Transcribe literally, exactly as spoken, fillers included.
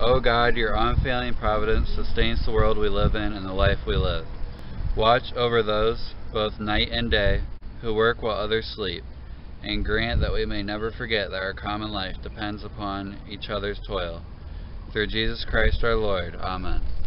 O God, your unfailing providence sustains the world we live in and the life we live. Watch over those, both night and day, who work while others sleep, and grant that we may never forget that our common life depends upon each other's toil. Through Jesus Christ our Lord. Amen.